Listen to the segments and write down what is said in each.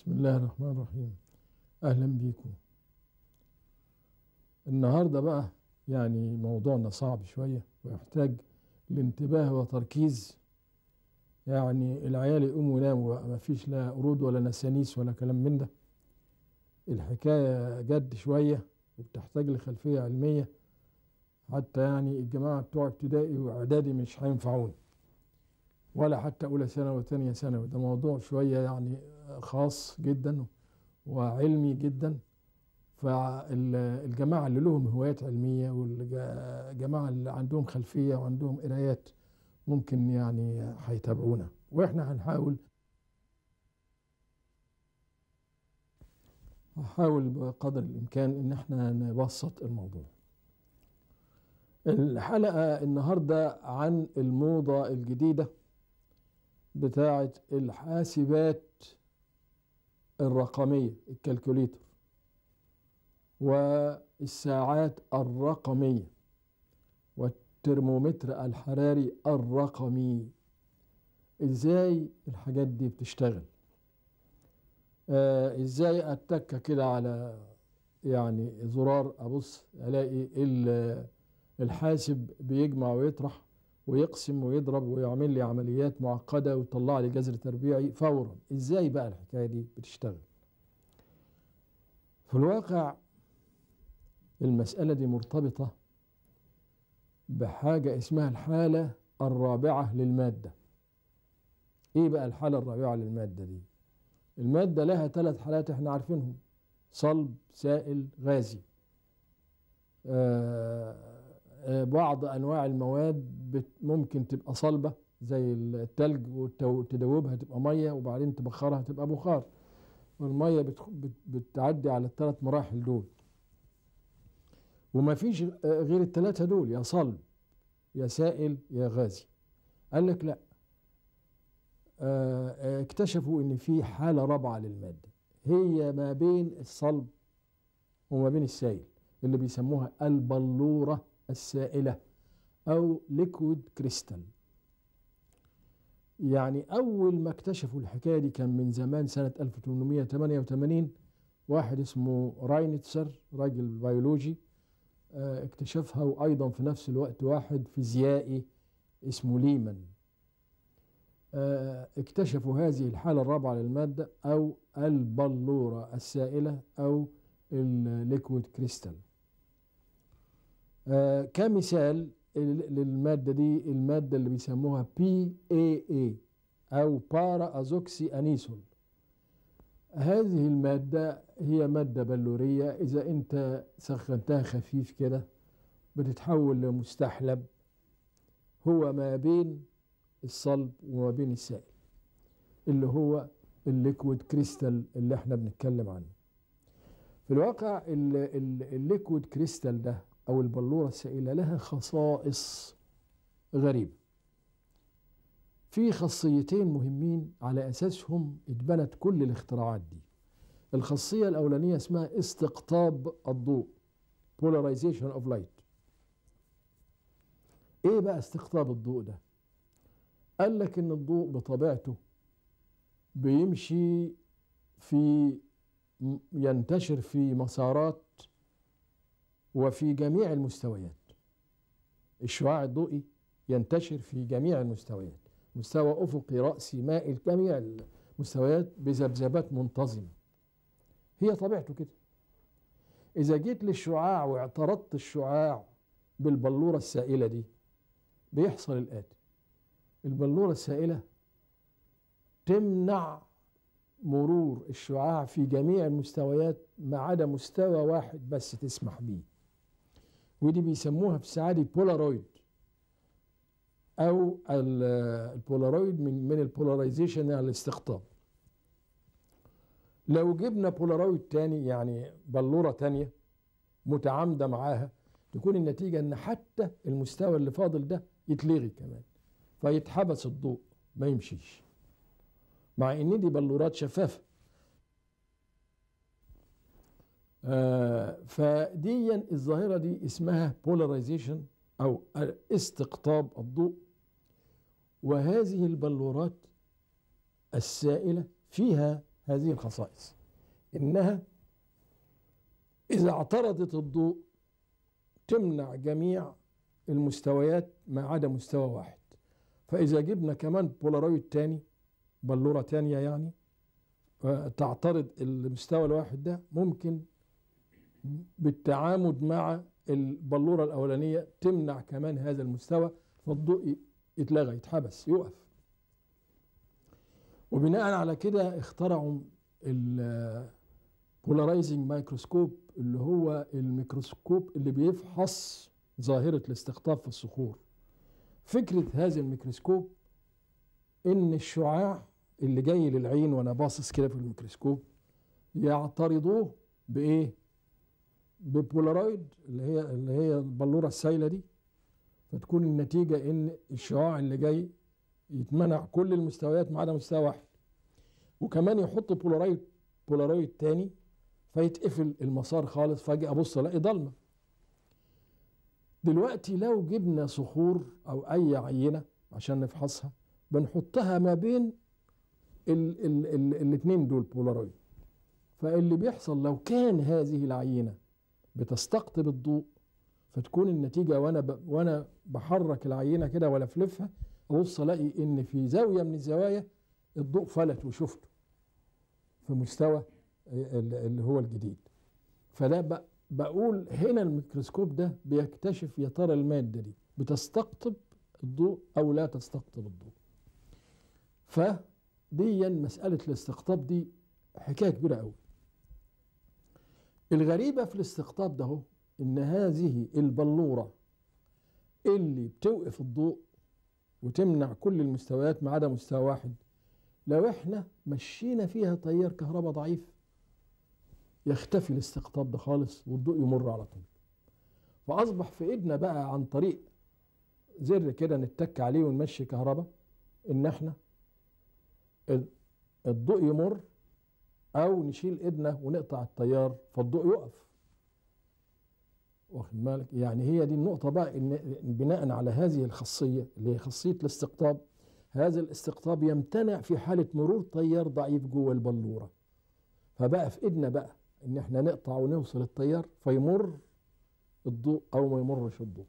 بسم الله الرحمن الرحيم. أهلا بيكم. النهاردة بقى يعني موضوعنا صعب شوية ويحتاج لانتباه وتركيز. يعني العيال يقوموا يناموا بقى، ما فيش لا قرود ولا نسانيس ولا كلام من ده. الحكاية جد شوية وبتحتاج لخلفية علمية، حتى يعني الجماعة بتوع ابتدائي وإعدادي مش هينفعون، ولا حتى أولى ثانوي وثانية ثانوي. ده موضوع شوية يعني خاص جدا وعلمي جدا. فالجماعة اللي لهم هوايات علمية والجماعة اللي عندهم خلفية وعندهم قرايات ممكن يعني هيتابعونا، واحنا هنحاول بقدر الإمكان إن احنا نبسط الموضوع. الحلقة النهاردة عن الموضة الجديدة بتاعة الحاسبات الرقمية، الكالكوليتر، والساعات الرقمية، والترمومتر الحراري الرقمي. ازاي الحاجات دي بتشتغل؟ ازاي اتك كده على يعني زرار ابص الاقي الحاسب بيجمع ويطرح ويقسم ويضرب ويعمل لي عمليات معقدة ويطلع لي جذر تربيعي فورا. ازاي بقى الحكاية دي بتشتغل؟ في الواقع المسألة دي مرتبطة بحاجة اسمها الحالة الرابعة للمادة. ايه بقى الحالة الرابعة للمادة دي؟ المادة لها 3 حالات احنا عارفينهم: صلب، سائل، غازي. بعض انواع المواد ممكن تبقى صلبة زي التلج، وتدوبها تبقى مية وبعدين تبخرها تبقى بخار. والمية بتعدي على ال3 مراحل دول، وما فيش غير ال3 دول: يا صلب يا سائل يا غازي. قال لك لا، اكتشفوا ان في حالة رابعة للمادة، هي ما بين الصلب وما بين السائل، اللي بيسموها البلورة السائلة او ليكويد كريستال. يعني اول ما اكتشفوا الحكاية دي كان من زمان، سنة 1888. واحد اسمه راينتسر، راجل بيولوجي، اكتشفها، وايضا في نفس الوقت واحد فيزيائي اسمه ليمان. اكتشفوا هذه الحالة الرابعة للمادة أو البلورة السائلة أو الليكويد كريستال. كمثال للمادة دي المادة اللي بيسموها PAA أو بارا أزوكسي أنيسول. هذه المادة هي مادة بلورية، إذا أنت سخنتها خفيف كده بتتحول لمستحلب، هو ما بين الصلب وما بين السائل، اللي هو الليكويد كريستال اللي احنا بنتكلم عنه. في الواقع الليكويد كريستال ده او البلورة السائلة لها خصائص غريبة. في خاصيتين مهمين على اساسهم اتبنت كل الاختراعات دي. الخاصية الاولانية اسمها استقطاب الضوء، polarization of light. ايه بقى استقطاب الضوء ده؟ قال لك ان الضوء بطبيعته بيمشي ينتشر في مسارات وفي جميع المستويات. الشعاع الضوئي ينتشر في جميع المستويات، مستوى أفقي، رأسي، مائي، جميع المستويات بذبذبات منتظمة. هي طبيعته كده. إذا جيت للشعاع واعترضت الشعاع بالبلورة السائلة دي بيحصل الآتي: البلورة السائلة تمنع مرور الشعاع في جميع المستويات ما عدا مستوى واحد بس تسمح بيه، ودي بيسموها في الساعة دي بولارويد، أو البولارويد من البولاريزيشن يعني الاستقطاب. لو جبنا بولارويد تاني، يعني بلورة تانية متعامدة معاها، تكون النتيجة إن حتى المستوى اللي فاضل ده يتلغي كمان، فيتحبس الضوء ما يمشيش، مع إن دي بلورات شفافة. فدي الظاهرة دي اسمها polarization أو استقطاب الضوء. وهذه البلورات السائلة فيها هذه الخصائص، إنها إذا اعترضت الضوء تمنع جميع المستويات ما عدا مستوى واحد. فإذا جبنا كمان بولارويد تاني، بلورة تانية يعني، تعترض المستوى الواحد ده، ممكن بالتعامد مع البلورة الأولانية تمنع كمان هذا المستوى، فالضوء يتلغى، يتحبس، يقف. وبناء على كده اخترعوا البولارايزنج مايكروسكوب، اللي هو الميكروسكوب اللي بيفحص ظاهرة الاستقطاب في الصخور. فكرة هذا الميكروسكوب إن الشعاع اللي جاي للعين وأنا باصص كده في الميكروسكوب يعترضوه بإيه؟ ببولارويد اللي هي البلورة السايلة دي، فتكون النتيجة إن الشعاع اللي جاي يتمنع كل المستويات ما عدا مستوى واحد. وكمان يحط بولارويد تاني فيتقفل المسار خالص، فاجي أبص ألاقي ضلمة. دلوقتي لو جبنا صخور أو أي عينة عشان نفحصها، بنحطها ما بين الاتنين دول بولارويد. فاللي بيحصل لو كان هذه العينة بتستقطب الضوء، فتكون النتيجة وأنا بحرك العينة كده ولا أفلفها، أبص ألاقي إن في زاوية من الزوايا الضوء فلت وشفته في مستوى اللي هو الجديد. فده بقول هنا الميكروسكوب ده بيكتشف يا ترى المادة دي بتستقطب الضوء أو لا تستقطب الضوء. فدي مسألة الاستقطاب دي حكاية كبيرة قوي. الغريبة في الاستقطاب ده هو إن هذه البلورة اللي بتوقف الضوء وتمنع كل المستويات ما عدا مستوى واحد، لو احنا مشينا فيها تيار كهرباء ضعيف يختفي الاستقطاب ده خالص والضوء يمر على طول. فأصبح في إيدنا بقى عن طريق زر كده نتك عليه ونمشي كهرباء إن احنا الضوء يمر، أو نشيل إيدنا ونقطع التيار فالضوء يقف. واخد بالك؟ يعني هي دي النقطة بقى، إن بناء على هذه الخاصية اللي هي خاصية الاستقطاب، هذا الاستقطاب يمتنع في حالة مرور تيار ضعيف جوه البلورة. فبقى في إيدنا بقى إن احنا نقطع ونوصل التيار فيمر الضوء أو ما يمرش الضوء.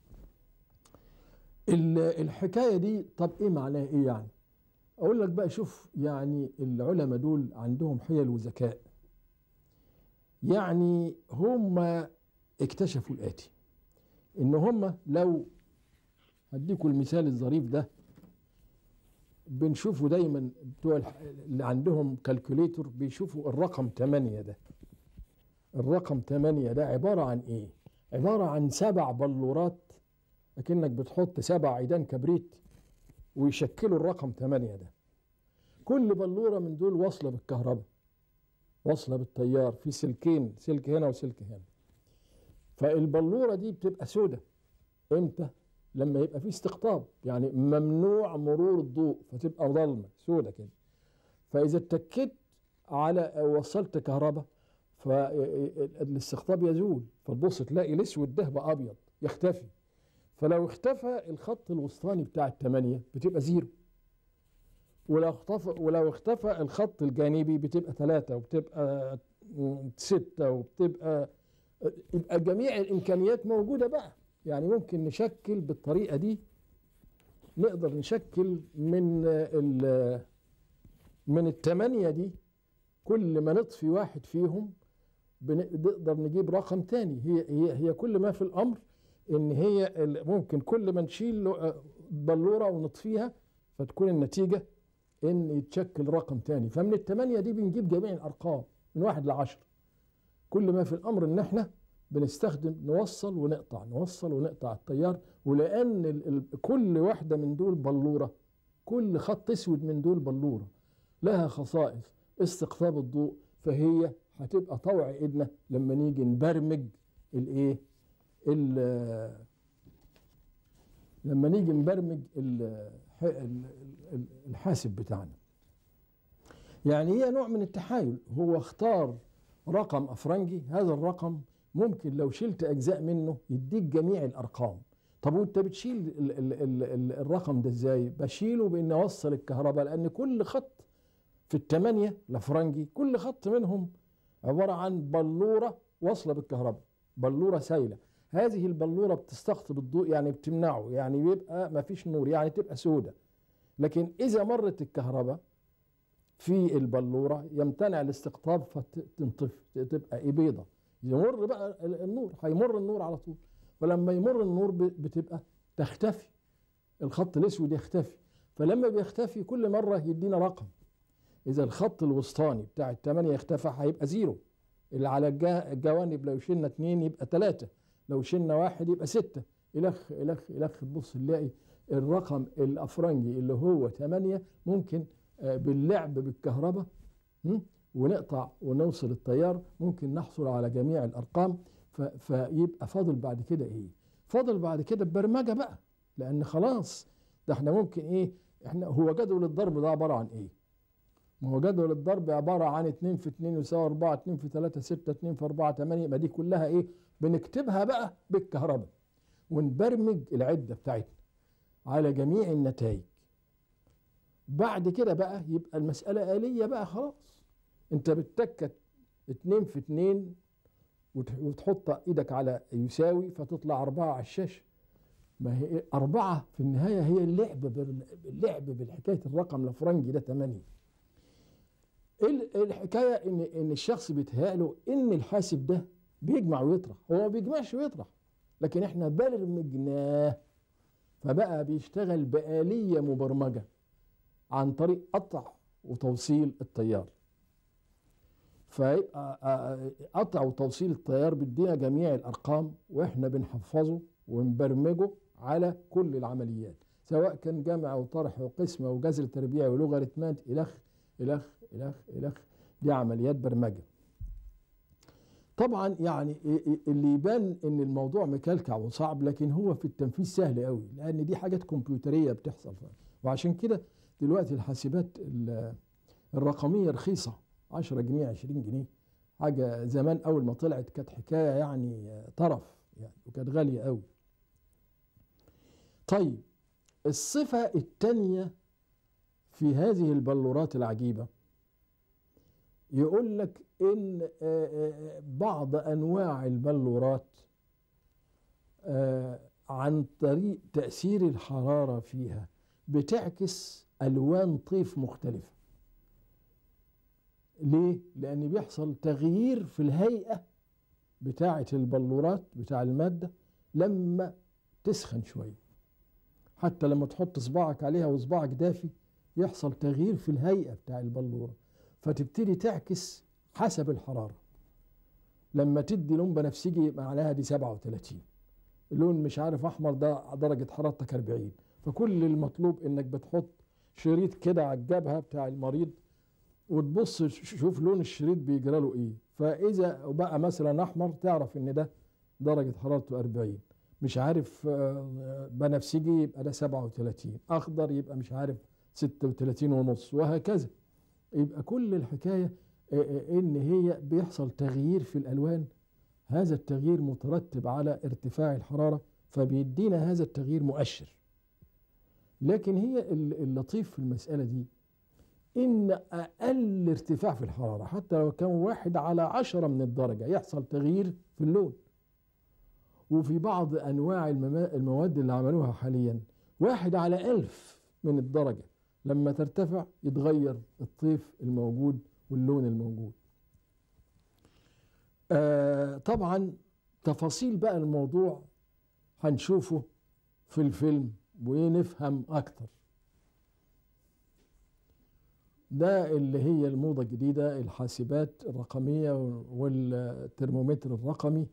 الحكاية دي طب إيه معناها إيه يعني؟ أقول لك بقى، شوف يعني العلماء دول عندهم حيل وذكاء. يعني هم اكتشفوا الآتي، إن هم لو هديكوا المثال الظريف ده، بنشوفوا دايما بتوع اللي عندهم كالكوليتور بيشوفوا الرقم 8 ده. الرقم 8 ده عبارة عن إيه؟ عبارة عن 7 بلورات، أكنك بتحط 7 عيدان كبريت ويشكلوا الرقم 8 ده. كل بلورة من دول واصلة بالكهرباء، واصلة بالتيار، في سلكين، سلك هنا وسلك هنا. فالبلورة دي بتبقى سودة امتى؟ لما يبقى في استقطاب، يعني ممنوع مرور الضوء، فتبقى ظلمة سودة كده. فإذا اتكيت على وصلت كهرباء فالاستقطاب يزول، فتبص تلاقي الاسود ده بقى أبيض يختفي. فلو اختفى الخط الوسطاني بتاع الثمانية بتبقى 0، ولو اختفى الخط الجانبي بتبقى 3 وبتبقى 6 وبتبقى، يبقى جميع الإمكانيات موجودة بقى. يعني ممكن نشكل بالطريقة دي، نقدر نشكل من الثمانية دي كل ما نطفي واحد فيهم بنقدر نجيب رقم تاني. هي كل ما في الأمر إن هي ممكن كل ما نشيل بلورة ونطفيها فتكون النتيجة إن يتشكل رقم تاني. فمن الثمانية دي بنجيب جميع الأرقام من 1 ل 10. كل ما في الأمر إن إحنا بنستخدم نوصل ونقطع، نوصل ونقطع التيار. ولأن كل واحدة من دول بلورة، كل خط اسود من دول بلورة لها خصائص استقطاب الضوء، فهي هتبقى طوع ايدنا لما نيجي نبرمج الايه، لما نيجي نبرمج الحاسب بتاعنا. يعني هي نوع من التحايل. هو اختار رقم افرنجي، هذا الرقم ممكن لو شلت اجزاء منه يديك جميع الارقام. طب وانت بتشيل الرقم ده ازاي؟ بشيله بان اوصل الكهرباء، لان كل خط في الثمانية الأفرنجي كل خط منهم عبارة عن بلورة واصلة بالكهرباء، بلورة سايلة. هذه البلورة بتستقطب الضوء، يعني بتمنعه، يعني بيبقى ما فيش نور، يعني تبقى سودة. لكن إذا مرت الكهرباء في البلورة يمتنع الاستقطاب فتنطفي، تبقى إيه بيضة. يمر بقى النور، هيمر النور على طول، فلما يمر النور بتبقى تختفي، الخط الأسود يختفي. فلما بيختفي كل مرة يدينا رقم. إذا الخط الوسطاني بتاع الثمانية اختفى هيبقى زيرو. اللي على الجوانب لو شلنا 2 يبقى 3، لو شلنا 1 يبقى 6، إلخ إلخ إلخ. تبص نلاقي الرقم الأفرنجي اللي هو 8 ممكن باللعب بالكهرباء ونقطع ونوصل التيار ممكن نحصل على جميع الأرقام. فيبقى فاضل بعد كده إيه؟ فاضل بعد كده البرمجة بقى، لأن خلاص ده احنا ممكن إيه؟ احنا هو جدول الضرب ده عبارة عن إيه؟ ما هو جدول الضرب عبارة عن 2 في 2 يساوي 4، 2 في 3 6، 2 في 4 8. يبقى دي كلها إيه؟ بنكتبها بقى بالكهرباء ونبرمج العدة بتاعتنا على جميع النتائج. بعد كده بقى يبقى المسألة آلية بقى خلاص. انت بتتكت 2 في 2 وتحط ايدك على يساوي فتطلع 4 على الشاشة. ما هي 4 في النهاية هي اللعب بالحكاية الرقم الأفرنجي ده 8. الحكاية ان الشخص بيتهيأله ان الحاسب ده بيجمع ويطرح، هو ما بيجمعش ويطرح، لكن احنا برمجناه فبقى بيشتغل بآلية مبرمجة عن طريق قطع وتوصيل التيار. فيبقى قطع وتوصيل التيار بيدينا جميع الأرقام، وإحنا بنحفظه ونبرمجه على كل العمليات، سواء كان جمع وطرح وقسمة وجذر تربيعي ولوغاريتمات إلخ إلخ إلخ إلخ. دي عمليات برمجة. طبعا يعني اللي يبان ان الموضوع مكلكع وصعب، لكن هو في التنفيذ سهل قوي، لان دي حاجات كمبيوتريه بتحصل. وعشان كده دلوقتي الحاسبات الرقميه رخيصه، 10 جنيه 20 جنيه. حاجه زمان اول ما طلعت كانت حكايه يعني طرف يعني، وكانت غاليه قوي. طيب الصفه الثانيه في هذه البلورات العجيبه، يقول لك إن بعض أنواع البلورات عن طريق تأثير الحرارة فيها بتعكس ألوان طيف مختلفة. ليه؟ لأن بيحصل تغيير في الهيئة بتاعة البلورات بتاع المادة لما تسخن شوية. حتى لما تحط صباعك عليها وصباعك دافي يحصل تغيير في الهيئة بتاع البلورة، فتبتدي تعكس حسب الحرارة. لما تدي لون بنفسجي يبقى عليها دي 37، اللون مش عارف أحمر ده درجة حرارتك 40. فكل المطلوب إنك بتحط شريط كده على الجبهة بتاع المريض وتبص شوف لون الشريط بيجرى له إيه. فإذا بقى مثلا أحمر تعرف إن ده درجة حرارته 40، مش عارف بنفسجي يبقى ده 37، أخضر يبقى مش عارف 36 ونص، وهكذا. يبقى كل الحكاية إن هي بيحصل تغيير في الألوان، هذا التغيير مترتب على ارتفاع الحرارة، فبيدينا هذا التغيير مؤشر. لكن هي اللطيف في المسألة دي إن أقل ارتفاع في الحرارة حتى لو كان 1/10 من الدرجة يحصل تغيير في اللون. وفي بعض أنواع المواد اللي عملوها حاليا 1/1000 من الدرجة لما ترتفع يتغير الطيف الموجود واللون الموجود. طبعا تفاصيل بقى الموضوع هنشوفه في الفيلم ونفهم أكتر. ده اللي هي الموضة الجديدة، الحاسبات الرقمية والترمومتر الرقمي.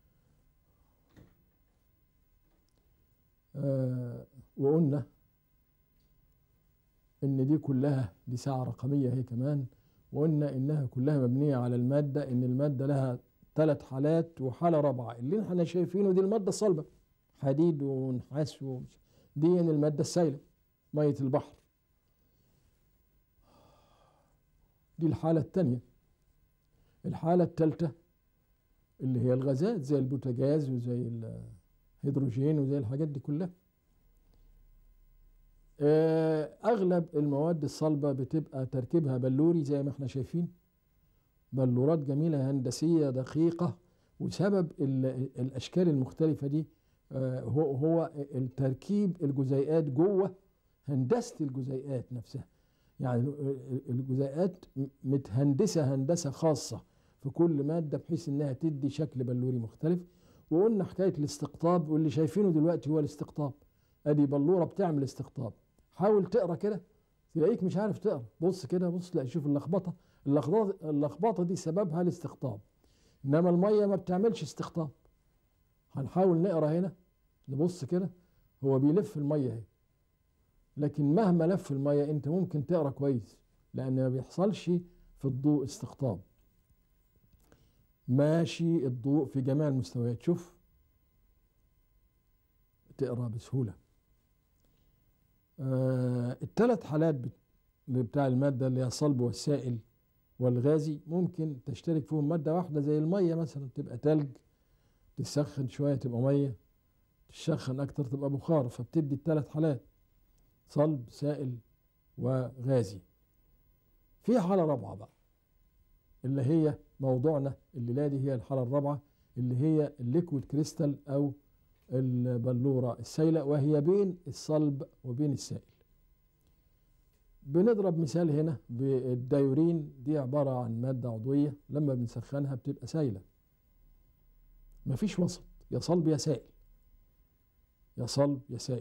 وقلنا إن دي كلها دي ساعة رقمية هي كمان، وقلنا إنها كلها مبنية على المادة، إن المادة لها 3 حالات وحالة رابعة. اللي احنا شايفينه دي المادة الصلبة، حديد ونحاس دي يعني المادة السائلة مية البحر. دي الحالة الثانية. الحالة الثالثة اللي هي الغازات زي البوتاجاز وزي الهيدروجين وزي الحاجات دي كلها. اغلب المواد الصلبة بتبقى تركيبها بلوري زي ما احنا شايفين، بلورات جميلة هندسية دقيقة. وسبب الاشكال المختلفة دي هو التركيب الجزيئات جوه، هندسة الجزيئات نفسها. يعني الجزيئات متهندسة هندسة خاصة في كل مادة بحيث انها تدي شكل بلوري مختلف. وقلنا حكاية الاستقطاب، واللي شايفينه دلوقتي هو الاستقطاب. ادي بلورة بتعمل استقطاب. حاول تقرا كده تلاقيك مش عارف تقرا. بص كده، بص تلاقي، شوف اللخبطة. اللخبطة دي سببها الاستقطاب، انما المية ما بتعملش استقطاب. هنحاول نقرا هنا، نبص كده، هو بيلف المية اهي، لكن مهما لف المية انت ممكن تقرا كويس، لان ما بيحصلش في الضوء استقطاب. ماشي الضوء في جميع المستويات، شوف تقرا بسهولة. الثلاث حالات بتاع المادة اللي هي الصلب والسائل والغازي ممكن تشترك فيهم مادة واحدة، زي المية مثلا تبقى تلج، تسخن شوية تبقى مية، تسخن أكتر تبقى بخار، فبتدي الثلاث حالات: صلب، سائل، وغازي. في حالة رابعة بقى اللي هي موضوعنا الليلة دي، هي الحالة الرابعة اللي هي الليكويد كريستال أو البلورة السائلة، وهي بين الصلب وبين السائل. بنضرب مثال هنا بالديورين. دي عبارة عن مادة عضوية لما بنسخنها بتبقى سائلة، مفيش وسط، يا صلب يا سائل، يا صلب يا سائل،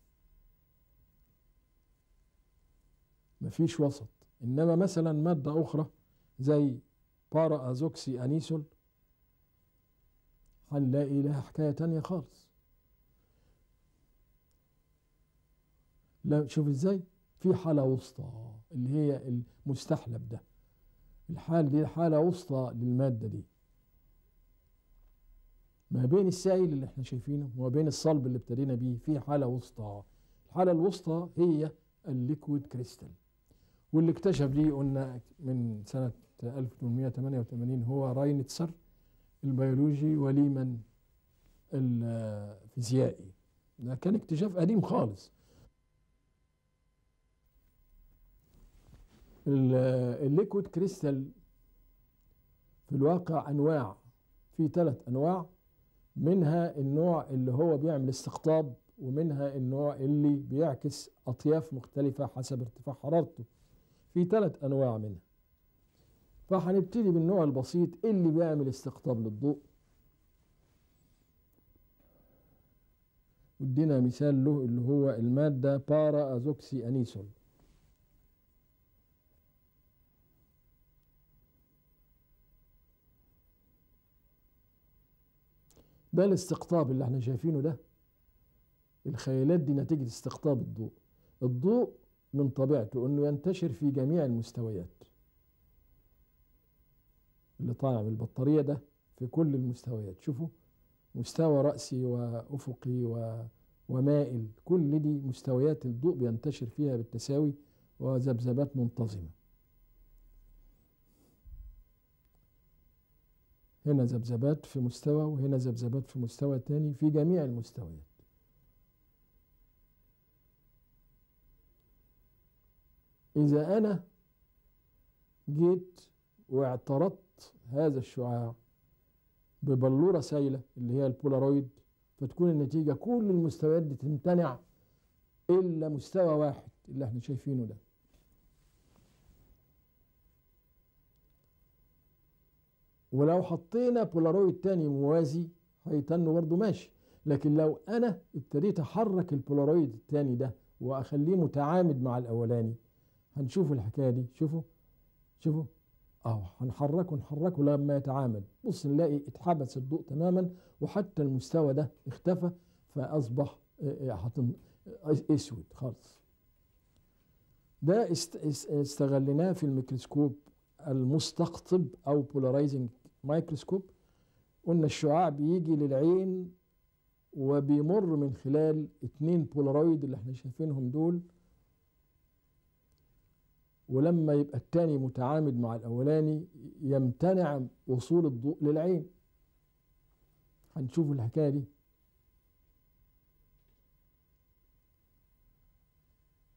مفيش وسط. إنما مثلا مادة أخرى زي بارا أزوكسي أنيسول هنلاقي لها حكاية تانية خالص. لا، شوف ازاي، في حالة وسطى اللي هي المستحلب ده. الحالة دي حالة وسطى للمادة دي، ما بين السائل اللي احنا شايفينه وما بين الصلب اللي ابتدينا بيه، في حالة وسطى. الحالة الوسطى هي الليكويد كريستال. واللي اكتشف دي قلنا من سنة 1888 هو راينتسر البيولوجي وليمان الفيزيائي. ده كان اكتشاف قديم خالص. الليكويد كريستال في الواقع أنواع، في 3 أنواع، منها النوع اللي هو بيعمل استقطاب، ومنها النوع اللي بيعكس أطياف مختلفة حسب ارتفاع حرارته. في 3 أنواع منها. فهنبتدي بالنوع البسيط اللي بيعمل استقطاب للضوء. ودينا مثال له اللي هو المادة بارا أزوكسي أنيسول. ده الاستقطاب اللي احنا شايفينه ده. الخيالات دي نتيجة استقطاب الضوء. الضوء من طبيعته انه ينتشر في جميع المستويات. اللي طالع من البطارية ده في كل المستويات. شوفوا، مستوى رأسي وأفقي ومائل، كل دي مستويات الضوء بينتشر فيها بالتساوي وذبذبات منتظمة. هنا ذبذبات في مستوى، وهنا ذبذبات في مستوى تاني، في جميع المستويات. إذا أنا جيت واعترضت هذا الشعاع ببلورة سائلة اللي هي البولارويد، فتكون النتيجة كل المستويات دي تمتنع إلا مستوى واحد اللي احنا شايفينه ده. ولو حطينا بولارويد تاني موازي هيتنه برضه ماشي. لكن لو أنا ابتديت أحرك البولارويد التاني ده وأخليه متعامد مع الأولاني، هنشوف الحكاية دي. شوفوا شوفوا، هنحركه نحركه لما يتعامد، بص نلاقي اتحبس الضوء تماما، وحتى المستوى ده اختفى، فأصبح اسود خالص. ده استغلناه في الميكروسكوب المستقطب او بولارايزنج مايكروسكوب. قلنا الشعاع بيجي للعين وبيمر من خلال 2 بولارويد اللي احنا شايفينهم دول، ولما يبقى التاني متعامد مع الأولاني يمتنع وصول الضوء للعين. هنشوف الحكاية دي.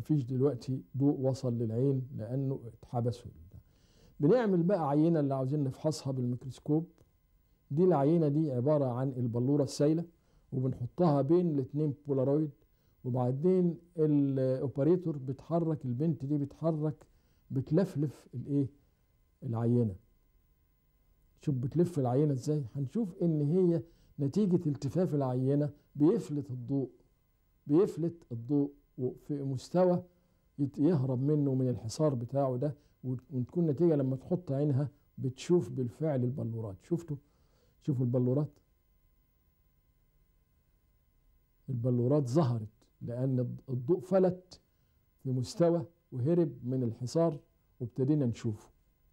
مفيش دلوقتي ضوء وصل للعين لأنه اتحبسوا. بنعمل بقى عينة اللي عاوزين نفحصها بالميكروسكوب. دي العينة دي عبارة عن البلورة السائلة، وبنحطها بين الاتنين بولارويد، وبعدين الاوبريتور بتحرك البنت دي، بتلفلف الايه العينة. شوف بتلف العينة ازاي. هنشوف ان هي نتيجة التفاف العينة بيفلت الضوء في مستوى يهرب منه من الحصار بتاعه ده، وتكون نتيجة لما تحط عينها بتشوف بالفعل البلورات. شوفوا البلورات ظهرت لأن الضوء فلت في مستوى وهرب من الحصار وابتدينا نشوفه.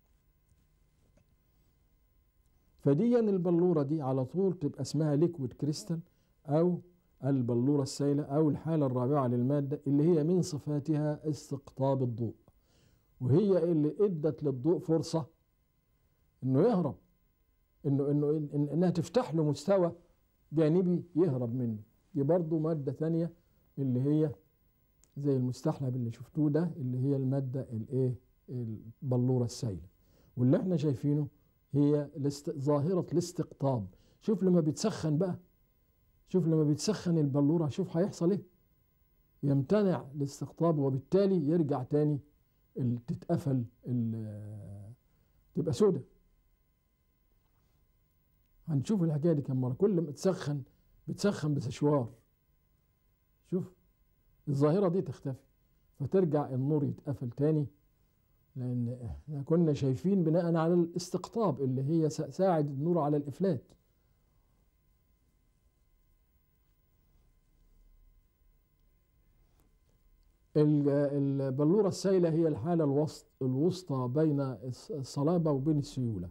فديا البلورة دي على طول تبقى اسمها ليكويد كريستال أو البلورة السائلة أو الحالة الرابعة للمادة، اللي هي من صفاتها استقطاب الضوء، وهي اللي ادت للضوء فرصة انه يهرب، انها تفتح له مستوى جانبي يهرب منه. دي برضو مادة ثانية اللي هي زي المستحلب اللي شفتوه ده، اللي هي المادة البلورة السائلة. واللي احنا شايفينه هي ظاهرة الاستقطاب. شوف لما بيتسخن البلورة، شوف هيحصل ايه. يمتنع الاستقطاب وبالتالي يرجع تاني تتقفل، تبقى سودة. هنشوف الحكاية دي كم مرة. كل ما بتسخن بسشوار، شوف الظاهرة دي تختفي فترجع النور يتقفل تاني، لأن احنا كنا شايفين بناء على الاستقطاب اللي هي ساعد النور على الإفلات. البلورة السائلة هي الحالة الوسطى بين الصلابة وبين السيولة.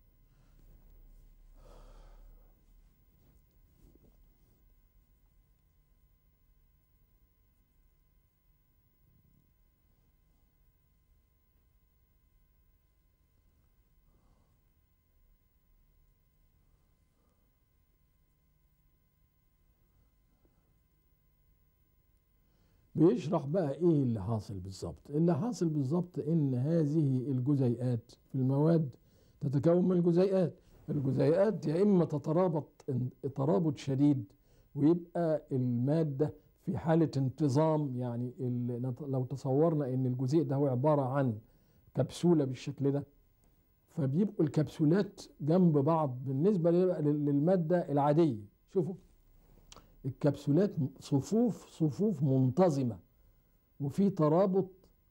بيشرح بقى ايه اللي حاصل بالظبط. اللي حاصل بالظبط ان هذه الجزيئات في المواد تتكون من الجزيئات يا اما تترابط ترابط شديد ويبقى المادة في حالة انتظام. يعني لو تصورنا ان الجزيء ده هو عبارة عن كبسولة بالشكل ده، فبيبقوا الكبسولات جنب بعض بالنسبة للمادة العادية. شوفوا الكبسولات صفوف منتظمة وفي ترابط،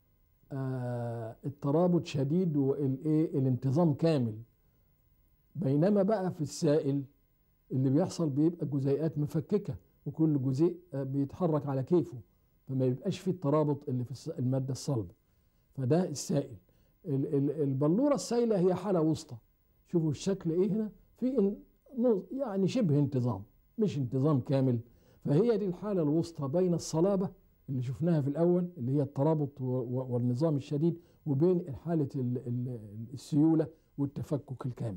الترابط شديد والانتظام كامل. بينما بقى في السائل اللي بيحصل بيبقى جزيئات مفككة وكل جزيء بيتحرك على كيفه، فما يبقاش فيه الترابط اللي في المادة الصلبة. فده السائل. البلورة السائلة هي حالة وسطى. شوفوا الشكل ايه هنا، في يعني شبه انتظام مش انتظام كامل. فهي دي الحالة الوسطى بين الصلابة اللي شفناها في الأول اللي هي الترابط والنظام الشديد، وبين حالة السيولة والتفكك الكامل.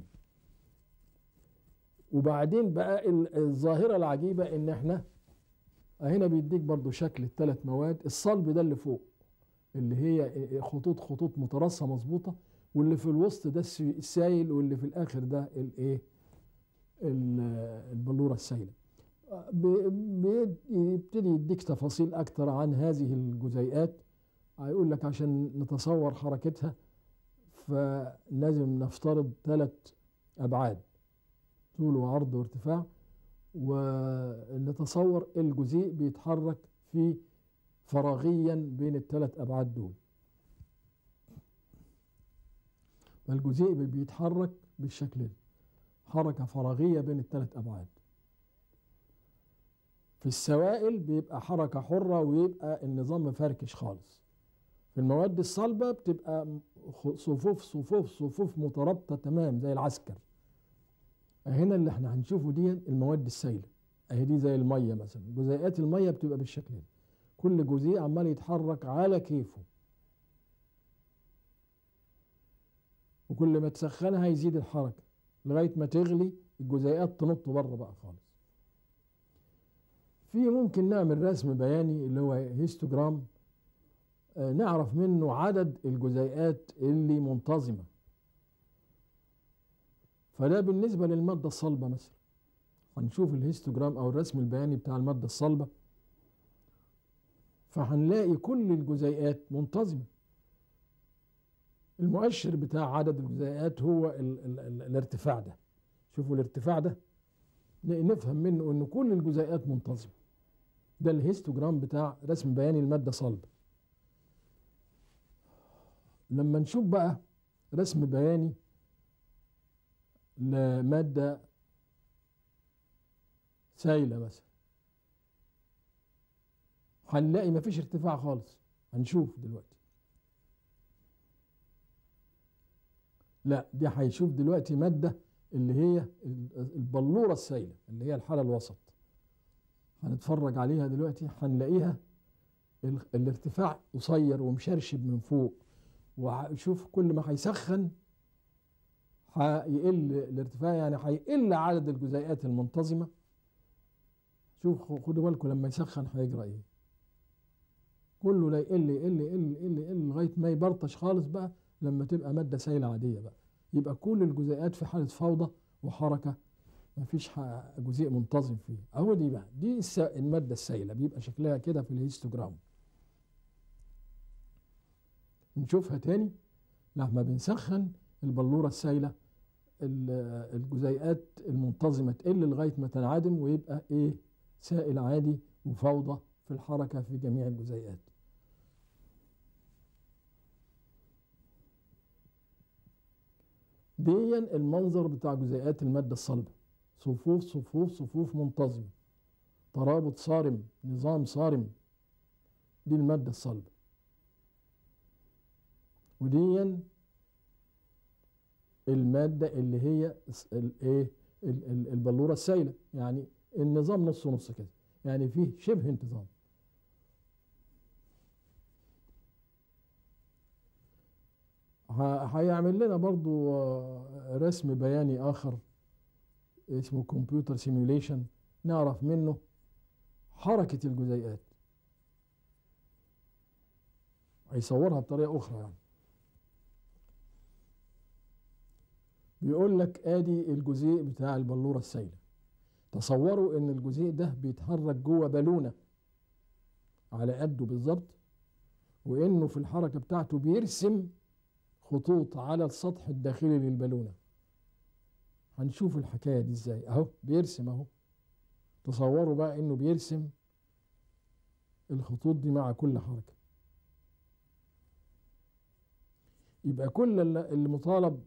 وبعدين بقى الظاهرة العجيبة ان احنا هنا بيديك برضو شكل الثلاث مواد. الصلب ده اللي فوق اللي هي خطوط متراصة مظبوطة، واللي في الوسط ده السائل، واللي في الآخر ده البلورة السائلة. بيبتدي يديك تفاصيل أكتر عن هذه الجزيئات. هيقول لك عشان نتصور حركتها فلازم نفترض 3 أبعاد، طول وعرض وارتفاع، ونتصور الجزيء بيتحرك في فراغيا بين ال3 أبعاد دول. فالجزيء بيتحرك بالشكل ده، حركة فراغية بين ال3 أبعاد. في السوائل بيبقى حركة حرة ويبقى النظام مفركش خالص. في المواد الصلبة بتبقى صفوف مترابطة تمام زي العسكر. هنا اللي احنا هنشوفه دي المواد السائلة اهي، دي زي المية مثلا. جزيئات المية بتبقى بالشكل ده، كل جزيء عمال يتحرك على كيفه، وكل ما تسخنها يزيد الحركة لغاية ما تغلي الجزيئات تنط بره بقى خالص. في ممكن نعمل رسم بياني اللي هو هيستوجرام نعرف منه عدد الجزيئات اللي منتظمة. فده بالنسبة للمادة الصلبة مثلا، هنشوف الهيستوجرام أو الرسم البياني بتاع المادة الصلبة، فهنلاقي كل الجزيئات منتظمة. المؤشر بتاع عدد الجزيئات هو الارتفاع ده. شوفوا الارتفاع ده نفهم منه ان كل الجزيئات منتظمة. ده الهيستوجرام بتاع رسم بياني المادة صلبة. لما نشوف بقى رسم بياني لمادة سائلة مثلا، هنلاقي مفيش ارتفاع خالص. هنشوف دلوقتي، لا دي هيشوف دلوقتي مادة اللي هي البلورة السائلة اللي هي الحالة الوسط. هنتفرج عليها دلوقتي، هنلاقيها الارتفاع قصير ومشرشب من فوق، وشوف كل ما هيسخن هيقل الارتفاع، يعني هيقل عدد الجزيئات المنتظمة. شوف خدوا بالكم لما يسخن هيجرى ايه، كله لا يقل يقل يقل يقل يقل لغاية ما يبرطش خالص بقى. لما تبقى مادة سائلة عادية بقى يبقى كل الجزيئات في حالة فوضى وحركة، مفيش جزيء منتظم فيه. اهو دي بقى دي المادة السائلة بيبقى شكلها كده في الهيستوجرام. نشوفها تاني. لما بنسخن البلورة السائلة الجزيئات المنتظمة تقل لغاية ما تنعدم ويبقى ايه، سائل عادي وفوضى في الحركة في جميع الجزيئات. دي المنظر بتاع جزيئات المادة الصلبة، صفوف صفوف صفوف منتظمة، ترابط صارم، نظام صارم. دي المادة الصلبة. ودي المادة اللي هي الايه، البلورة السائلة، يعني النظام نص نص كده، يعني فيه شبه انتظام. هيعمل لنا برضو رسم بياني آخر اسمه كمبيوتر سيميوليشن، نعرف منه حركة الجزيئات. هيصورها بطريقة أخرى يعني. بيقول لك آدي الجزيء بتاع البلورة السائلة. تصوروا إن الجزيء ده بيتحرك جوه بالونة على قده بالظبط، وإنه في الحركة بتاعته بيرسم خطوط على السطح الداخلي للبالونة. هنشوف الحكاية دي ازاي. اهو بيرسم اهو. تصوروا بقى انه بيرسم الخطوط دي مع كل حركة. يبقى كل اللي مطالب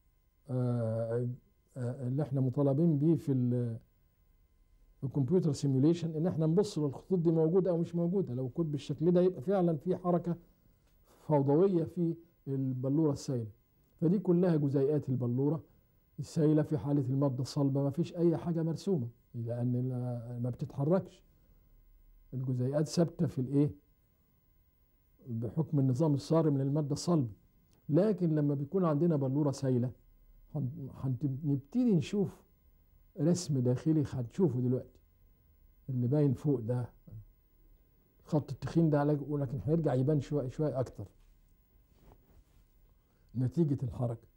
اللي احنا مطالبين بيه في الكمبيوتر سيميوليشن ان احنا نبص للخطوط دي موجودة او مش موجودة. لو كنت بالشكل ده يبقى فعلا في حركة فوضوية في البلورة السائلة. فدي كلها جزيئات البلورة السائلة في حالة المادة الصلبة، ما فيش أي حاجة مرسومة لأن ما بتتحركش. الجزيئات ثابتة في الإيه؟ بحكم النظام الصارم للمادة الصلبة. لكن لما بيكون عندنا بلورة سائلة هنبتدي نشوف رسم داخلي. هنشوفه دلوقتي اللي باين فوق ده، الخط التخين ده، لكن هيرجع يبان شوية شوية أكتر نتيجة الحركة.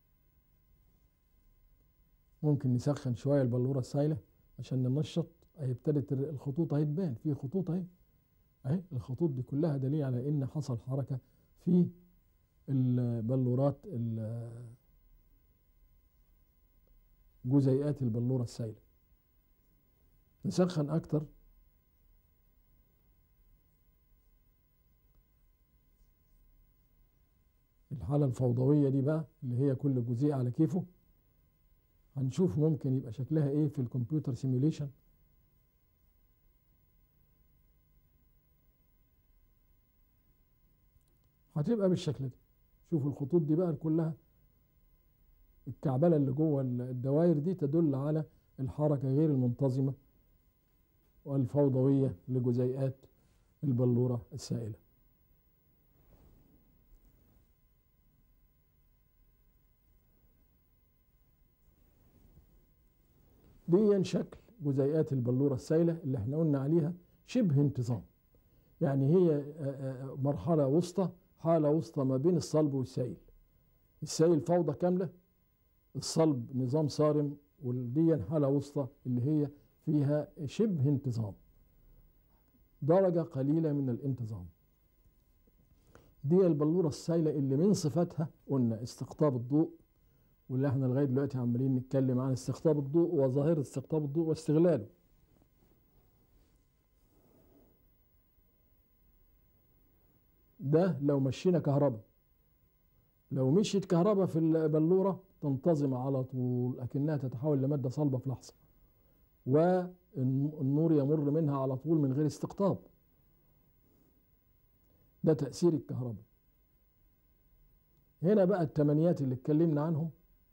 ممكن نسخن شوية البلورة السائلة عشان ننشط. اهي ابتدت الخطوط اهي تبان، في خطوط اهي. اهي الخطوط دي كلها دليل على ان حصل حركة في البلورات جزيئات البلورة السائلة. نسخن اكتر. الحالة الفوضوية دي بقى اللي هي كل جزيء على كيفه، هنشوف ممكن يبقى شكلها ايه في الكمبيوتر سيميوليشن. هتبقى بالشكل ده. شوفوا الخطوط دي بقى كلها، الكعبلة اللي جوه الدوائر دي تدل على الحركة غير المنتظمة والفوضوية لجزيئات البلورة السائلة. دي شكل جزيئات البلورة السائلة اللي احنا قلنا عليها شبه انتظام. يعني هي مرحلة وسطى، حالة وسطى ما بين الصلب والسائل. السائل فوضى كاملة، الصلب نظام صارم، ودي حالة وسطى اللي هي فيها شبه انتظام، درجة قليلة من الانتظام. دي البلورة السائلة اللي من صفاتها قلنا استقطاب الضوء، واللي احنا لغاية دلوقتي عمالين نتكلم عن استقطاب الضوء وظاهرة استقطاب الضوء واستغلاله. ده لو مشينا كهرباء. لو مشيت كهرباء في البلورة تنتظم على طول أكنها تتحول لمادة صلبة في لحظة، والنور يمر منها على طول من غير استقطاب. ده تأثير الكهرباء. هنا بقى التمنيات اللي اتكلمنا عنهم،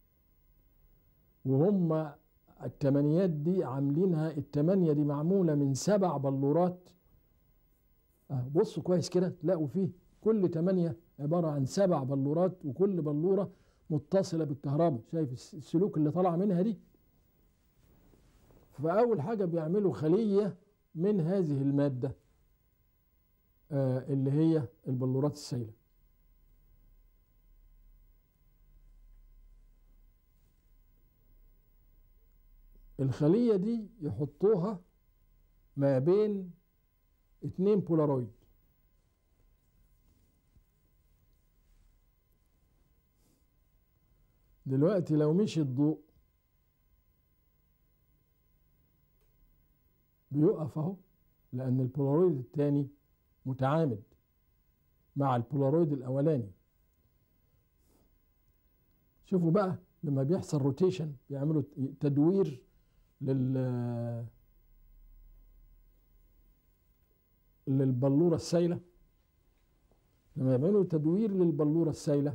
وهم التمنيات دي عاملينها، التمانية دي معمولة من 7 بلورات. بصوا كويس كده تلاقوا فيه كل 8 عبارة عن 7 بلورات، وكل بلورة متصلة بالكهرباء. شايف السلوك اللي طالع منها دي؟ فأول حاجة بيعملوا خلية من هذه المادة اللي هي البلورات السائلة. الخلية دي يحطوها ما بين 2 بولارويد. دلوقتي لو مشي الضوء بيقف اهو، لأن البولارويد الثاني متعامد مع البولارويد الأولاني. شوفوا بقى لما بيحصل روتيشن، بيعملوا تدوير للبلورة السائلة. لما يعملوا تدوير للبلورة السائلة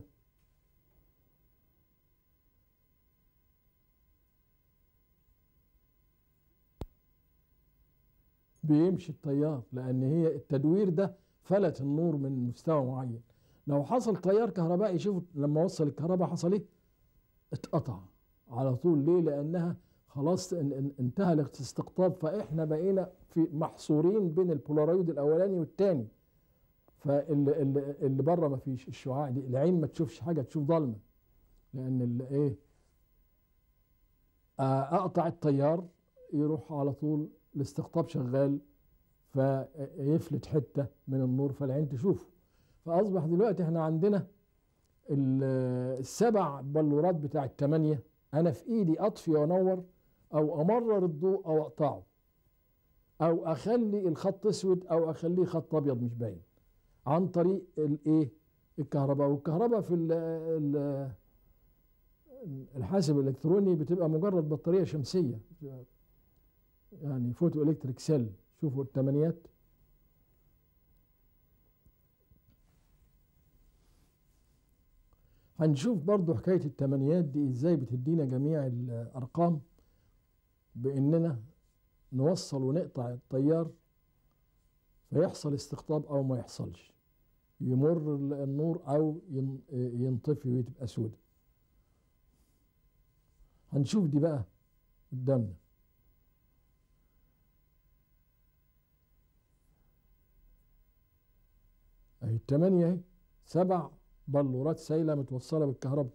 بيمشي التيار، لأن هي التدوير ده فلت النور من مستوى معين. لو حصل تيار كهربائي، شوفوا لما وصل الكهرباء حصل ايه؟ اتقطع على طول. ليه؟ لأنها خلاص انتهى الاستقطاب، فإحنا بقينا في محصورين بين البولارويد الأولاني والثاني. فاللي بره ما فيش الشعاع دي، العين ما تشوفش حاجة، تشوف ضلمة، لأن ايه؟ أقطع التيار يروح على طول الاستقطاب شغال، فيفلت حتة من النور فالعين تشوفه. فأصبح دلوقتي احنا عندنا ال7 بلورات بتاع ال8. أنا في إيدي أطفي وأنور، أو أمرر الضوء، أو أقطعه، أو أخلي الخط أسود، أو أخليه خط أبيض مش باين، عن طريق الإيه؟ الكهرباء. والكهرباء في الحاسب الإلكتروني بتبقى مجرد بطارية شمسية، يعني فوتو إلكتريك سيل. شوفوا التمانيات. هنشوف برضو حكاية التمانيات دي ازاي بتدينا جميع الأرقام، بإننا نوصل ونقطع التيار فيحصل استقطاب أو ما يحصلش، يمر النور أو ينطفي وتبقى سودة. هنشوف دي بقى قدامنا. اهي التمانية اهي، 7 بلورات سايلة متوصلة بالكهرباء.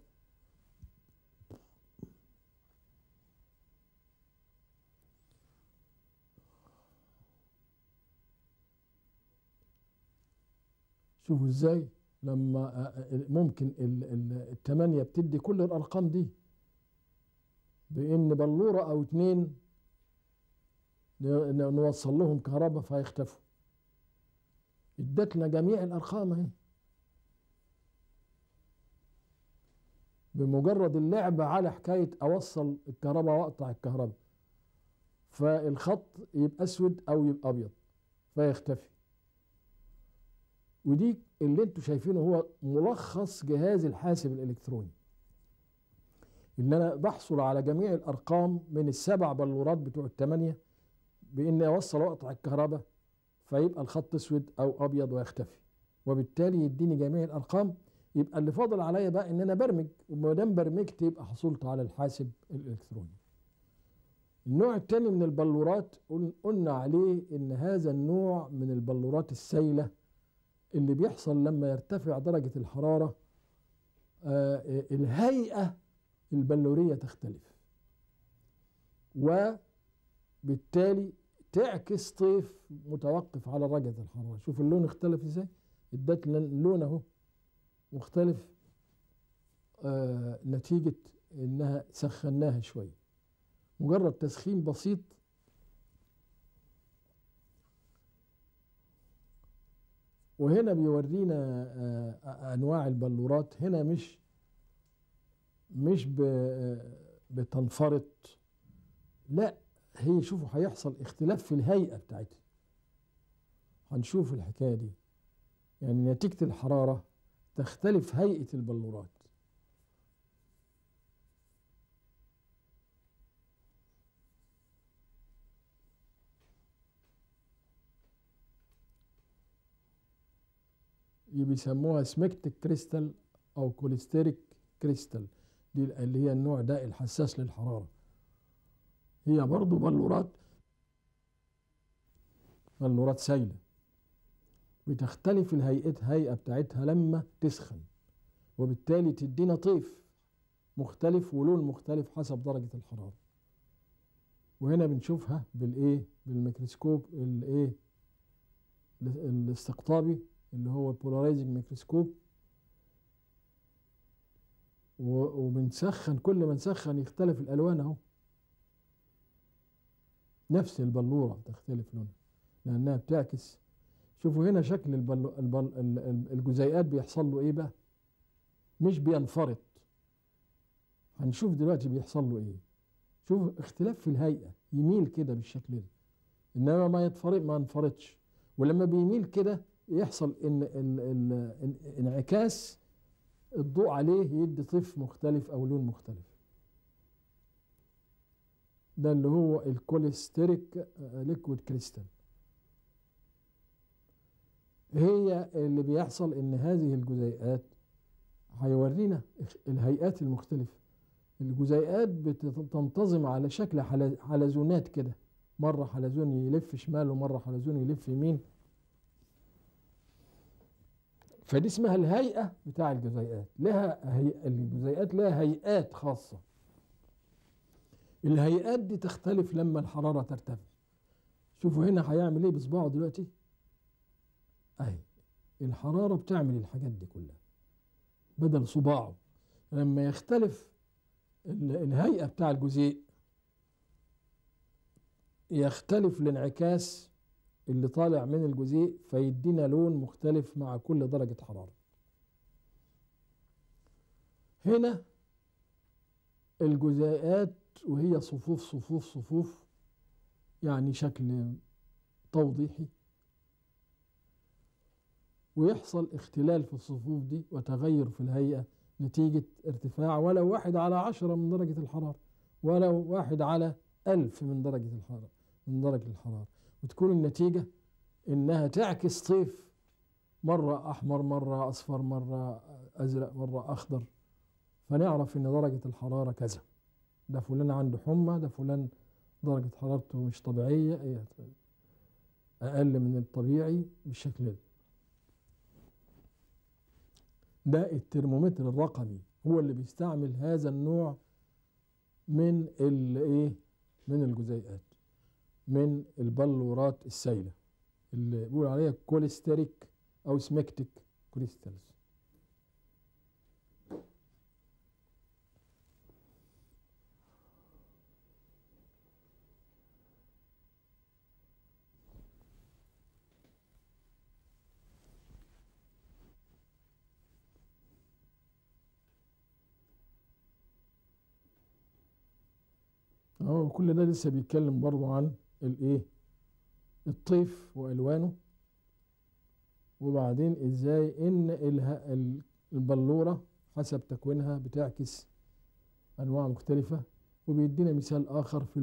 شوفوا ازاي لما ممكن التمانية بتدي كل الأرقام دي، بإن بلورة أو 2 نوصل لهم كهرباء فيختفوا. ادتنا جميع الأرقام اهي بمجرد اللعب على حكاية أوصل الكهرباء وأقطع الكهرباء، فالخط يبقى أسود أو يبقى أبيض فيختفي. ودي اللي انتوا شايفينه هو ملخص جهاز الحاسب الإلكتروني، اللي أنا بحصل على جميع الأرقام من ال7 بلورات بتوع ال8، بإني أوصل وأقطع الكهرباء فيبقى الخط أسود أو أبيض ويختفي، وبالتالي يديني جميع الأرقام. يبقى اللي فاضل عليا بقى ان انا برمج، وما دام برمجت يبقى حصلت على الحاسب الالكتروني. النوع الثاني من البلورات قلنا عليه ان هذا النوع من البلورات السائلة اللي بيحصل لما يرتفع درجة الحرارة، الهيئة البلورية تختلف، وبالتالي تعكس طيف متوقف على درجة الحرارة. شوف اللون اختلف ازاي، ادت اللون اهو مختلف نتيجة انها سخناها شوية، مجرد تسخين بسيط. وهنا بيورينا انواع البلورات. هنا مش بتنفرط، لا، هي شوفوا هيحصل اختلاف في الهيئة بتاعتها. هنشوف الحكاية دي، يعني نتيجة الحرارة تختلف هيئة البلورات. بيسموها سمكتك كريستال او كوليستيريك كريستال، دي اللي هي النوع ده الحساس للحرارة. هي برضو بلورات سائلة، بتختلف الهيئة بتاعتها لما تسخن، وبالتالي تدينا طيف مختلف ولون مختلف حسب درجة الحرارة. وهنا بنشوفها بالميكروسكوب الاستقطابي اللي هو بولارايزنج ميكروسكوب. وبنسخن، كل ما نسخن يختلف الالوان اهو. نفس البلورة تختلف لونها لانها بتعكس. شوفوا هنا شكل الجزيئات بيحصل له ايه بقى، مش بينفرط. هنشوف دلوقتي بيحصل له ايه. شوف اختلاف في الهيئة، يميل كده بالشكل ده، انما ما ينفرطش. ولما بيميل كده يحصل ان انعكاس الضوء عليه يدي طيف مختلف او لون مختلف. ده اللي هو الكوليستيريك ليكويد كريستال. هي اللي بيحصل ان هذه الجزيئات هيورينا الهيئات المختلفة. الجزيئات بتنتظم على شكل حلزونات كده، مرة حلزون يلف شمال ومرة حلزون يلف يمين. فدي اسمها الهيئة بتاع الجزيئات. الجزيئات لها هيئات خاصة. الهيئات دي تختلف لما الحرارة ترتفع. شوفوا هنا هيعمل ايه بصباعه دلوقتي اهي. الحرارة بتعمل الحاجات دي كلها بدل صباعه. لما يختلف الهيئة بتاع الجزيء يختلف الانعكاس اللي طالع من الجزيء، فيدينا لون مختلف مع كل درجة حرارة. هنا الجزيئات وهي صفوف صفوف صفوف، يعني شكل توضيحي، ويحصل اختلال في الصفوف دي وتغير في الهيئة نتيجة ارتفاع ولو 1/10 من درجة الحرارة، ولو 1/1000 من درجة الحرارة. وتكون النتيجة إنها تعكس طيف، مرة أحمر مرة أصفر مرة أزرق مرة أخضر، فنعرف إن درجة الحرارة كذا. ده فلان عنده حمى، ده فلان درجة حرارته مش طبيعية، أقل من الطبيعي بالشكل ده. ده الترمومتر الرقمي هو اللي بيستعمل هذا النوع من من الجزيئات، من البلورات السائلة اللي بيقول عليها كوليستيريك او سمكتك كريستالز. كل ده لسه بيتكلم برضو عن الطيف والوانه، وبعدين ازاي ان البلورة حسب تكوينها بتعكس انواع مختلفة. وبيدينا مثال اخر في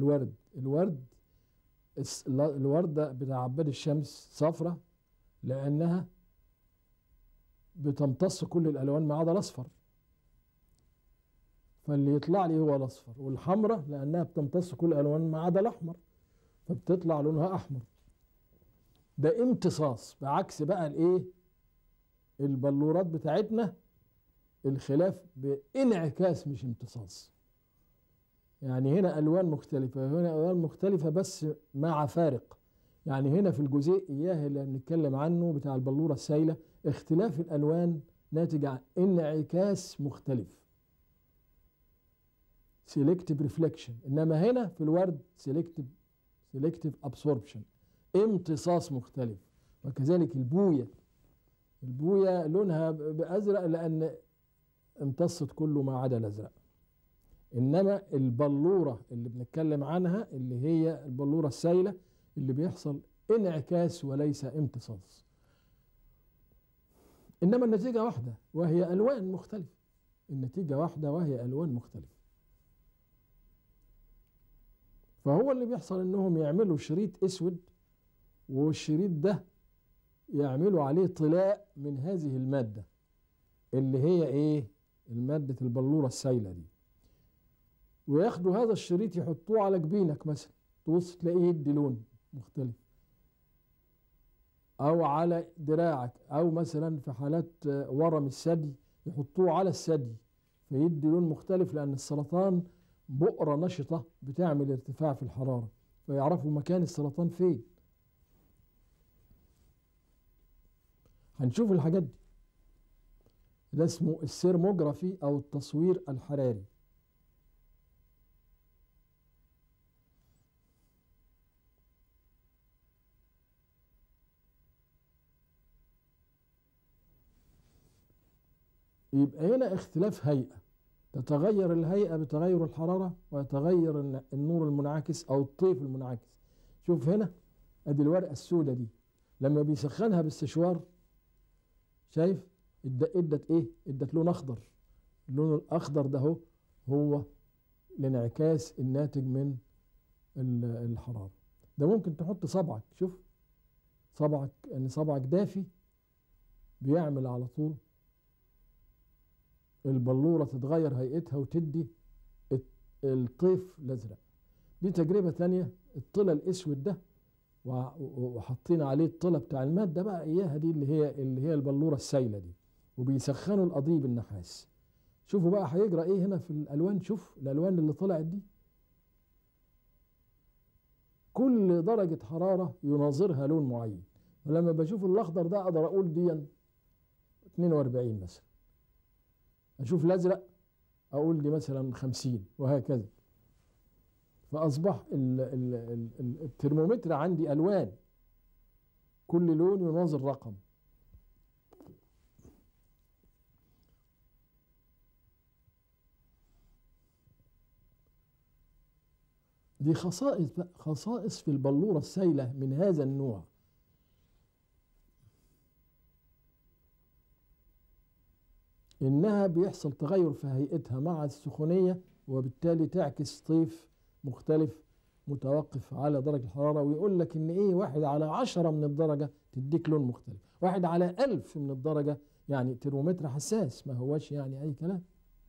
الوردة بتاع عباد الشمس صفرة لانها بتمتص كل الالوان ما عدا الاصفر، فاللي يطلع لي هو الاصفر، والحمراء لانها بتمتص كل الالوان ما عدا الاحمر فبتطلع لونها احمر. ده امتصاص، بعكس بقى الايه البلورات بتاعتنا الخلاف بانعكاس مش امتصاص. يعني هنا الوان مختلفه وهنا الوان مختلفه بس مع فارق. يعني هنا في الجزيء اياه اللي بنتكلم عنه بتاع البلوره السائله اختلاف الالوان ناتج عن انعكاس مختلف selective reflection. انما هنا في الورد selective absorption امتصاص مختلف. وكذلك البويه لونها بازرق لان امتصت كله ما عدا الازرق. انما البلوره اللي بنتكلم عنها اللي هي البلوره السائله اللي بيحصل انعكاس وليس امتصاص. انما النتيجه واحده وهي الوان مختلفه. النتيجه واحده وهي الوان مختلفه. فهو اللي بيحصل انهم يعملوا شريط اسود والشريط ده يعملوا عليه طلاء من هذه الماده اللي هي ايه الماده البلوره السائله دي، وياخدوا هذا الشريط يحطوه على جبينك مثلا تبص تلاقيه يدي لون مختلف، او على دراعك، او مثلا في حالات ورم الثدي يحطوه على الثدي فيدي لون مختلف لان السرطان بؤرة نشطة بتعمل ارتفاع في الحرارة فيعرفوا مكان السرطان فين. هنشوف الحاجات دي. ده اسمه السيرموجرافي او التصوير الحراري. يبقى هنا اختلاف هيئة، تتغير الهيئة بتغير الحرارة ويتغير النور المنعكس أو الطيف المنعكس. شوف هنا أدي الورقة السوداء دي لما بيسخنها باستشوار شايف ادت إيه؟ ادت لون أخضر. اللون الأخضر ده هو الانعكاس الناتج من الحرارة. ده ممكن تحط صبعك، شوف صبعك يعني صبعك دافي بيعمل على طول البلورة تتغير هيئتها وتدي الطيف الازرق. دي تجربة تانية الطلة الاسود ده وحاطين عليه الطلة بتاع المادة بقى اياها دي اللي هي البلورة السائلة دي وبيسخنوا القضيب النحاس. شوفوا بقى هيجرى ايه هنا في الالوان. شوف الالوان اللي طلعت دي كل درجة حرارة يناظرها لون معين. ولما بشوف الاخضر ده اقدر اقول دي 42 مثلا، اشوف الازرق اقول دي مثلا 50 وهكذا. فاصبح الترمومتر عندي الوان كل لون يناظر رقم. دي خصائص في البلورة السائلة من هذا النوع. إنها بيحصل تغير في هيئتها مع السخونية وبالتالي تعكس طيف مختلف متوقف على درجة الحرارة. ويقول لك إن إيه 1/10 من الدرجة تديك لون مختلف، 1/1000 من الدرجة يعني ترمومتر حساس ما هوش يعني أي كلام.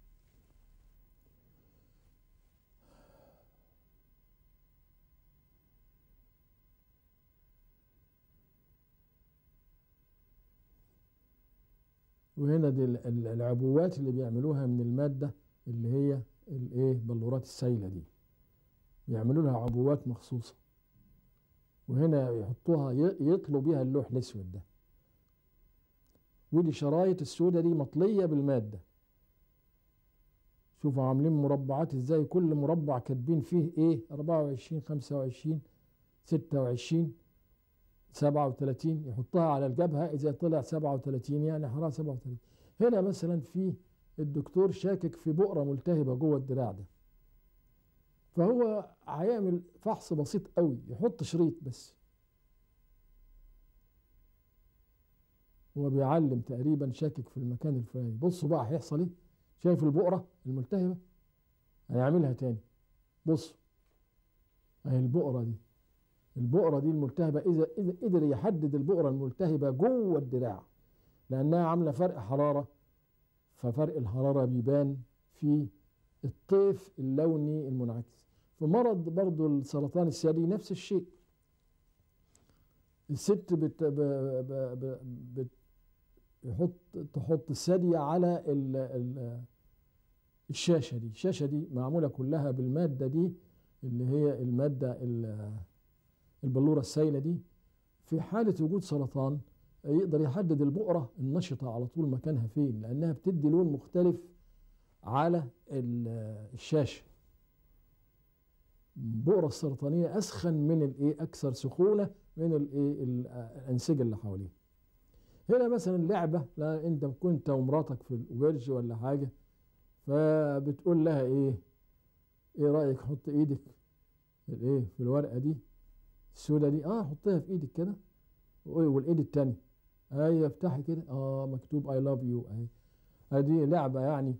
وهنا دي العبوات اللي بيعملوها من المادة اللي هي الايه بلورات السائلة دي يعملوا لها عبوات مخصوصة وهنا يحطوها يطلوا بيها اللوح الاسود ده. ودي شرايط السودة دي مطلية بالمادة. شوفوا عاملين مربعات ازاي، كل مربع كاتبين فيه ايه 24 25 26 37 يحطها على الجبهة إذا طلع 37 يعني حرارة 37. هنا مثلا في الدكتور شاكك في بؤرة ملتهبة جوه الدراع ده فهو هيعمل فحص بسيط قوي يحط شريط بس هو بيعلم تقريبا شاكك في المكان الفلاني. بصوا بقى هيحصل ايه. شايف البؤرة الملتهبة هيعملها تاني. بصوا اهي البؤرة دي الملتهبة إذا قدر يحدد البؤرة الملتهبة جوه الدراع لأنها عاملة فرق حرارة ففرق الحرارة بيبان في الطيف اللوني المنعكس. في مرض برضو السرطان الثدي نفس الشيء. الست تحط الثدي على الشاشة دي. الشاشة دي معمولة كلها بالمادة دي اللي هي المادة البلورة السائلة دي. في حالة وجود سرطان يقدر يحدد البؤرة النشطة على طول مكانها فين، لأنها بتدي لون مختلف على الشاشة. البؤرة السرطانية أسخن من أكثر سخونة من الأنسجة اللي حواليه. هنا مثلا لعبة، لا أنت كنت ومراتك في الأوبرج ولا حاجة، فبتقول لها إيه رأيك حط إيدك في الورقة دي السودة دي، حطيها في إيدك كده، والإيد التانية افتحي كده، مكتوب I love you اهي. هذه لعبة يعني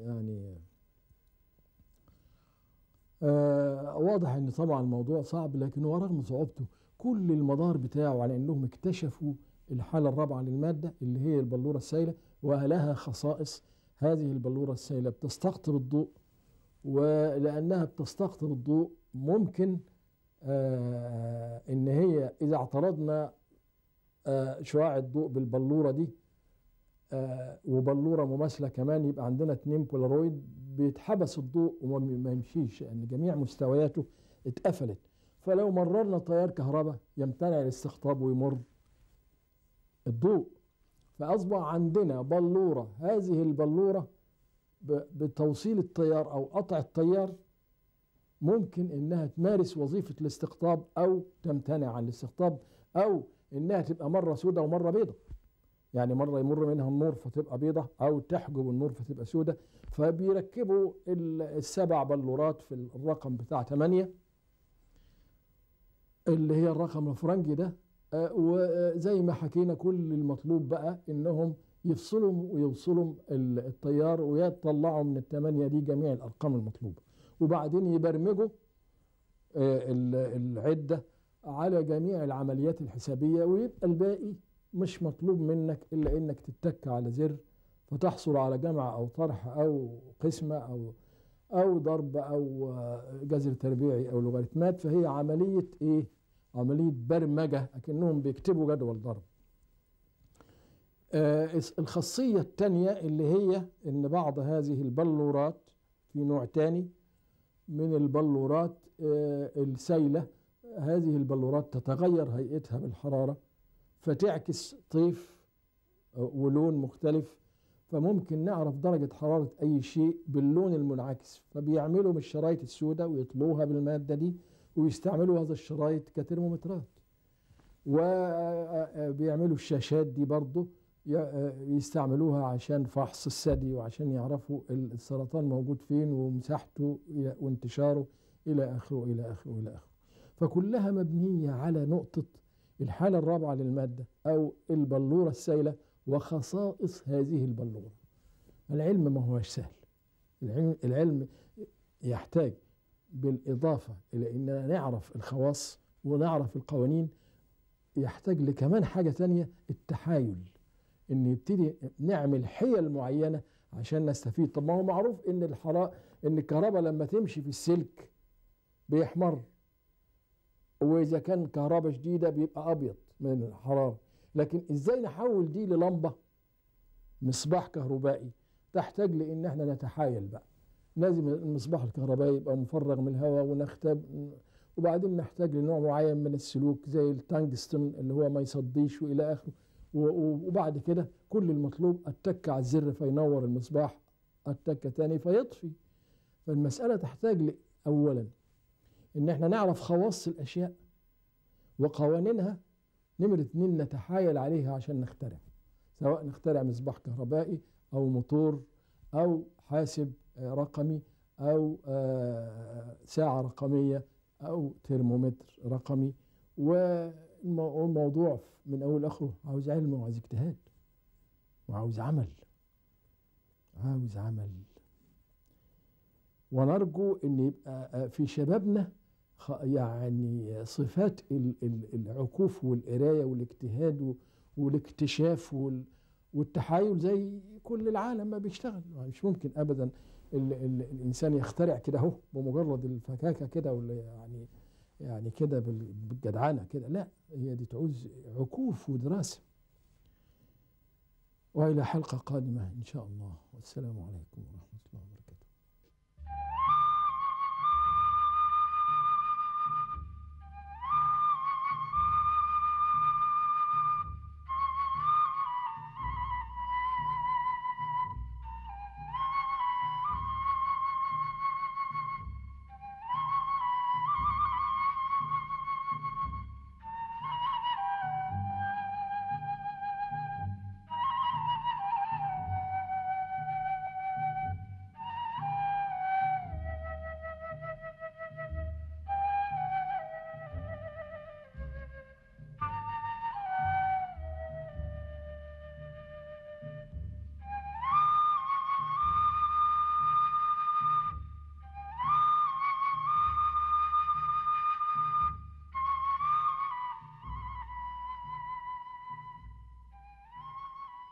واضح ان طبعا الموضوع صعب، لكن هو رغم صعوبته كل المدار بتاعه على انهم اكتشفوا الحالة الرابعة للمادة اللي هي البلورة السائلة، ولها خصائص. هذه البلورة السائلة بتستقطب الضوء، ولأنها بتستقطب الضوء ممكن ان هي اذا اعترضنا شعاع الضوء بالبلورة دي وبلورة مماثلة كمان، يبقى عندنا 2 بولارويد بيتحبس الضوء وما يمشيش، لأن جميع مستوياته اتقفلت. فلو مررنا تيار كهرباء يمتنع الاستقطاب ويمر الضوء. فأصبح عندنا بلورة، هذه البلورة بتوصيل التيار أو قطع التيار ممكن إنها تمارس وظيفة الاستقطاب أو تمتنع عن الاستقطاب، أو إنها تبقى مرة سودة ومرة بيضة. يعني مرة يمر منها النور فتبقى بيضة، أو تحجب النور فتبقى سودة. فبيركبوا ال7 بلورات في الرقم بتاع 8 اللي هي الرقم الفرنجي ده. وزي ما حكينا كل المطلوب بقى إنهم يفصلوا ويوصلوا التيار ويطلعوا من ال8 دي جميع الأرقام المطلوبة، وبعدين يبرمجوا العدة على جميع العمليات الحسابية، ويبقى الباقي مش مطلوب منك إلا إنك تتك على زر فتحصل على جمع أو طرح أو قسمة أو ضرب أو جذر تربيعي أو لوغاريتمات. فهي عملية عملية برمجة، أكنهم بيكتبوا جدول ضرب. الخاصية الثانية اللي هي إن بعض هذه البلورات، في نوع تاني من البلورات السائلة، هذه البلورات تتغير هيئتها بالحرارة فتعكس طيف ولون مختلف، فممكن نعرف درجة حرارة أي شيء باللون المنعكس. فبيعملوا من الشرايط السوداء ويطلوها بالمادة دي ويستعملوا هذا الشرايط كترمومترات، وبيعملوا الشاشات دي برضو يستعملوها عشان فحص الثدي وعشان يعرفوا السرطان موجود فين ومساحته وانتشاره إلى آخره إلى آخره إلى آخره. فكلها مبنية على نقطة الحالة الرابعة للمادة أو البلورة السائلة وخصائص هذه البلورة. العلم ما هوش سهل. العلم يحتاج بالإضافة إلى أننا نعرف الخواص ونعرف القوانين، يحتاج لكمان حاجة تانية، التحايل، إن يبتدي نعمل حيل معينة عشان نستفيد. طب ما هو معروف إن إن الكهرباء لما تمشي في السلك بيحمر، وإذا كان كهرباء شديدة بيبقى أبيض من الحرارة. لكن إزاي نحول دي للمبة مصباح كهربائي؟ تحتاج لأن احنا نتحايل بقى. لازم المصباح الكهربائي يبقى مفرغ من الهواء وبعدين نحتاج لنوع معين من السلوك زي التنجستن اللي هو ما يصديش وإلى آخره. وبعد كده كل المطلوب أتك على الزر فينور المصباح، أتك تاني فيطفي. فالمسألة تحتاج أولا إن احنا نعرف خواص الأشياء وقوانينها. نمرة 2 نتحايل عليها عشان نخترع، سواء نخترع مصباح كهربائي أو موتور أو حاسب رقمي أو ساعة رقمية أو ترمومتر رقمي. والموضوع من أول آخره عاوز علم وعاوز اجتهاد وعاوز عمل، ونرجو أن يبقى في شبابنا يعني صفات العكوف والقراية والاجتهاد والاكتشاف والتحايل زي كل العالم ما بيشتغل. مش ممكن أبدا الانسان يخترع كده اهو بمجرد الفكاكه كده، يعني كده بالجدعنه كده، لا، هي دي تعوز عكوف ودراسه. والى حلقه قادمه ان شاء الله، والسلام عليكم ورحمه الله وبركاته.